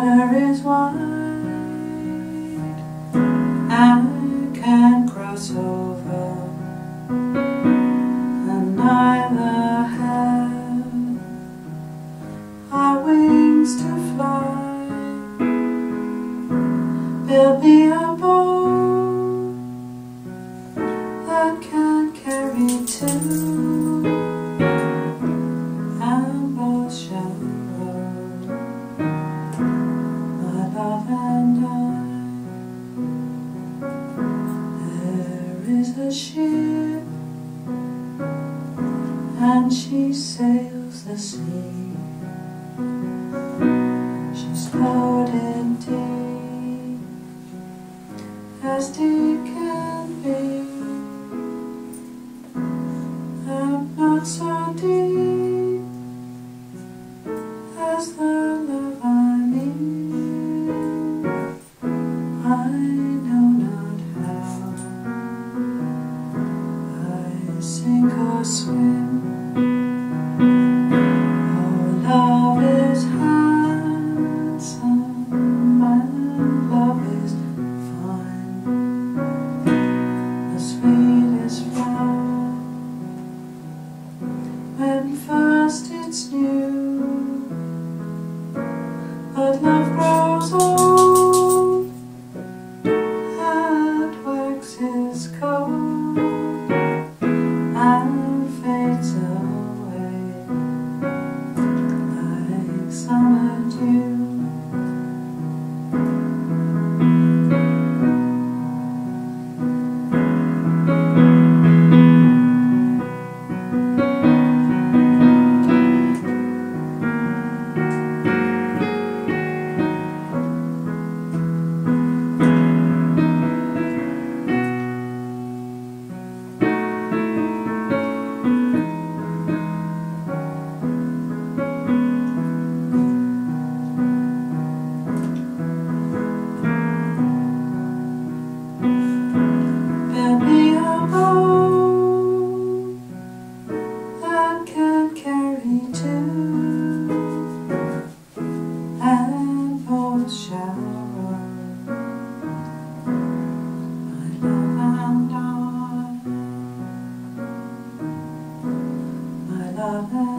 water is wide, and can cross over, and neither have our wings to fly. Build me a boat that can carry two, and both shall row, my love and I. There is a ship, and she sails the sea. She's floating deep, as deep can be, and not so deep as the love I mean. I know not how I sink or swim. Oh, love is handsome, and love is fine, the sweetest flower when first it's new. But love grows old and waxes cold and fades away like summer dew. Build me a boat that can carry two, and both shall row, my love and I, my love and